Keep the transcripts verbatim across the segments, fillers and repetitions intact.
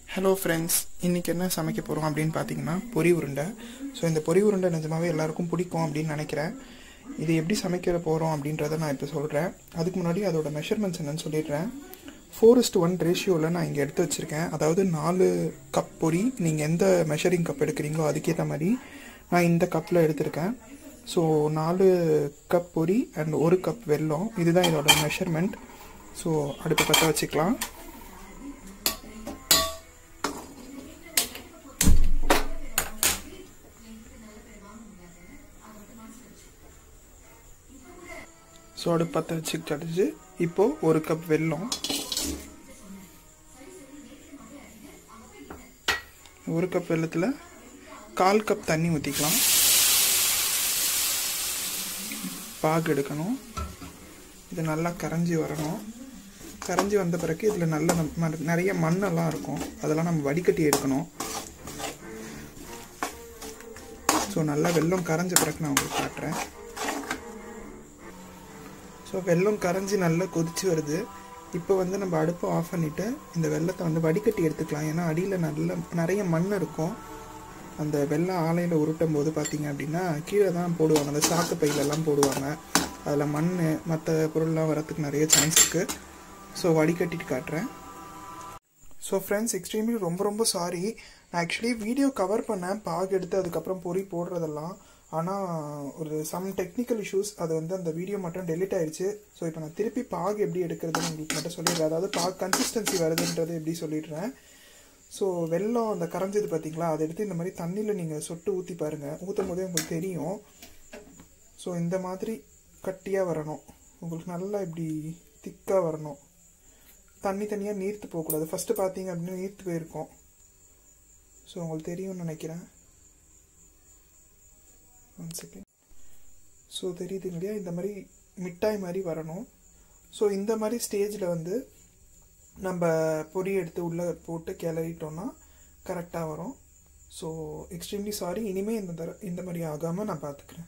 Hello friends, இன்றைக்கி என்ன சமைக்க போகிறோம் அப்படின்னு பார்த்தீங்கன்னா பொரி உருண்டை. ஸோ இந்த பொரி உருண்டை நிஜமாவே எல்லாருக்கும் பிடிக்கும் அப்படின்னு நினைக்கிறேன். இது எப்படி சமைக்க போகிறோம் அப்படின்றத நான் இப்போ சொல்கிறேன். அதுக்கு முன்னாடி அதோட மெஷர்மெண்ட்ஸ் என்னன்னு சொல்லிடுறேன். ஃபோர் இஸ்டு ஒன் ரேஷியோவில் நான் இங்கே எடுத்து வச்சுருக்கேன். அதாவது நாலு கப் பொரி, நீங்கள் எந்த மெஷரிங் கப் எடுக்கிறீங்களோ அதுக்கேற்ற மாதிரி நான் இந்த கப்பில் எடுத்திருக்கேன். ஸோ நாலு கப் பொரி அண்ட் ஒரு கப் வெல்லம், இதுதான் இதோட மெஷர்மெண்ட். ஸோ அடுப்பை பற்ற வச்சுக்கலாம். ஸோ அடுப்பு பற்ற வச்சு கடிச்சு இப்போது ஒரு கப் வெல்லம், ஒரு கப் வெல்லத்தில் கால் கப் தண்ணி ஊற்றிக்கலாம். பாகு எடுக்கணும். இது நல்லா கரைஞ்சி வரணும். கரைஞ்சி வந்த பிறகு இதில் நல்ல நிறைய மண்ணெல்லாம் இருக்கும், அதெல்லாம் நம்ம வடிகட்டி எடுக்கணும். ஸோ நல்லா வெல்லம் கரைஞ்ச பிறகு நான் உங்களுக்கு காட்டுறேன். ஸோ வெல்லம் கரைஞ்சி நல்லா கொதிச்சு வருது. இப்போ வந்து நம்ம அடுப்பை ஆஃப் பண்ணிவிட்டு இந்த வெல்லத்தை வந்து வடிகட்டி எடுத்துக்கலாம். ஏன்னா அடியில் நல்ல நிறைய மண் இருக்கும். அந்த வெல்லம் ஆலையில் உருட்டும் போது பார்த்திங்க அப்படின்னா கீழே தான் போடுவாங்க, அந்த சாக்கு பையிலெல்லாம் போடுவாங்க. அதில் மண் மற்ற பொருள்லாம் வரத்துக்கு நிறைய சான்ஸ் இருக்குது. ஸோ வடிகட்டிட்டு காட்டுறேன். ஸோ ஃப்ரெண்ட்ஸ், எக்ஸ்ட்ரீம்லி ரொம்ப ரொம்ப சாரி. நான் ஆக்சுவலி வீடியோ கவர் பண்ணேன் பாகு எடுத்து அதுக்கப்புறம் பொரி போடுறதெல்லாம். ஆனால் ஒரு சம் டெக்னிக்கல் இஷ்யூஸ், அது வந்து அந்த வீடியோ மட்டும் டெலிட் ஆயிடுச்சு. ஸோ இப்போ நான் திருப்பி பாகு எப்படி எடுக்கிறதுன்னு உங்களுக்கு மட்டும் சொல்லிடுறேன். அதாவது பாகு கன்சிஸ்டன்சி வருதுன்றது எப்படி சொல்லிடுறேன். ஸோ வெல்லம் அந்த கரைஞ்சது பார்த்தீங்களா, அதை எடுத்து இந்த மாதிரி தண்ணியில் நீங்கள் சொட்டு ஊற்றி பாருங்கள். ஊற்றும் போதே உங்களுக்கு தெரியும். ஸோ இந்த மாதிரி கட்டியாக வரணும், உங்களுக்கு நல்லா இப்படி திக்காக வரணும். தண்ணி தனியாக நீர்த்து போகக்கூடாது. ஃபஸ்ட்டு பார்த்தீங்க அப்படின்னா நீர்த்து போயிருக்கோம். ஸோ உங்களுக்கு தெரியும்னு நினைக்கிறேன். One second. ஸோ தெரியுதுங்க இல்லையா, இந்த மாதிரி மிட்டாய் மாதிரி வரணும். ஸோ இந்த மாதிரி ஸ்டேஜில் வந்து நம்ம பொரி எடுத்து உள்ளே போட்டு கிளறிட்டோன்னா கரெக்டாக வரும். So extremely sorry. இனிமேல் இந்த தர இந்த மாதிரி ஆகாமல் நான் பார்த்துக்கிறேன்.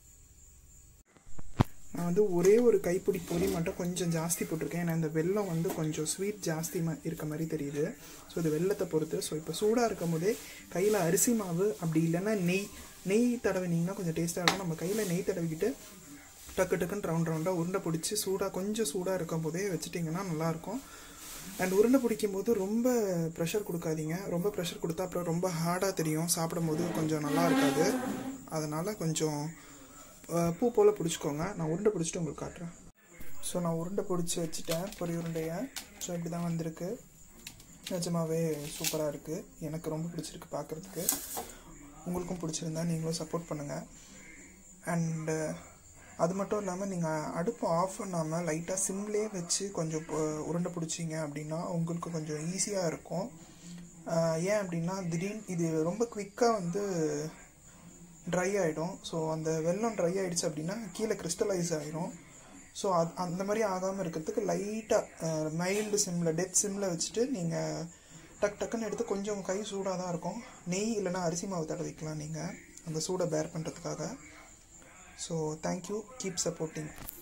நான் வந்து ஒரே ஒரு கைப்பிடி பொரி மட்டும் கொஞ்சம் ஜாஸ்தி போட்டிருக்கேன். ஏன்னா இந்த வெல்லம் வந்து கொஞ்சம் ஸ்வீட் ஜாஸ்தி இருக்க மாதிரி தெரியுது. ஸோ இது வெல்லத்தை பொறுத்து. ஸோ இப்போ சூடாக இருக்கும் போதே கையில் அரிசி மாவு, அப்படி இல்லைன்னா நெய் நெய் தடவினீங்கன்னா கொஞ்சம் டேஸ்ட்டாக இருக்கும். நம்ம கையில் நெய் தடவிக்கிட்டு டக்கு டக்குன்னு ரவுண்ட் ரவுண்டாக உருண்டை பிடிச்சி சூடாக கொஞ்சம் சூடாக இருக்கும் போதே வச்சுட்டிங்கன்னா நல்லாயிருக்கும். அண்ட் உருண்டை பிடிக்கும் போது ரொம்ப ப்ரெஷர் கொடுக்காதீங்க. ரொம்ப ப்ரெஷர் கொடுத்தா அப்புறம் ரொம்ப ஹார்டாக தெரியும், சாப்பிடும் போது கொஞ்சம் நல்லா இருக்காது. அதனால் கொஞ்சம் பூ போல் பிடிச்சிக்கோங்க. நான் உருண்டை பிடிச்சிட்டு உங்களுக்கு காட்டுறேன். ஸோ நான் உருண்டை பிடிச்சி வச்சுட்டேன் பொரி உருண்டையை. ஸோ இப்படி தான் வந்திருக்கு. நிஜமாகவே சூப்பராக இருக்குது. எனக்கு ரொம்ப பிடிச்சிருக்கு பார்க்குறதுக்கு. உங்களுக்கும் பிடிச்சிருந்தா நீங்களும் சப்போர்ட் பண்ணுங்கள். அண்டு அது மட்டும் இல்லாமல் நீங்கள் அடுப்பு ஆஃப் பண்ணாமல் லைட்டாக சிம்லேயே வச்சு கொஞ்சம் உருண்டை பிடிச்சிங்க அப்படின்னா உங்களுக்கு கொஞ்சம் ஈஸியாக இருக்கும். ஏன் அப்படின்னா திடீர்னு இது ரொம்ப குவிக்காக வந்து ட்ரை ஆகிடும். ஸோ அந்த வெல்லம் ட்ரை ஆகிடுச்சு அப்படின்னா கீழே கிறிஸ்டலைஸ் ஆகிடும். ஸோ அது அந்த மாதிரி ஆகாமல் இருக்கிறதுக்கு லைட்டாக மைல்டு சிம்மில் டெத் சிம்மில் வச்சுட்டு நீங்கள் டக் டக்குன்னு எடுத்து, கொஞ்சம் கை சூடாக தான் இருக்கும். நெய் இல்லைனா அரிசி மாவு தடவிக்கலாம் நீங்கள் அந்த சூடை பேர் பண்ணுறதுக்காக. So thank you, keep supporting.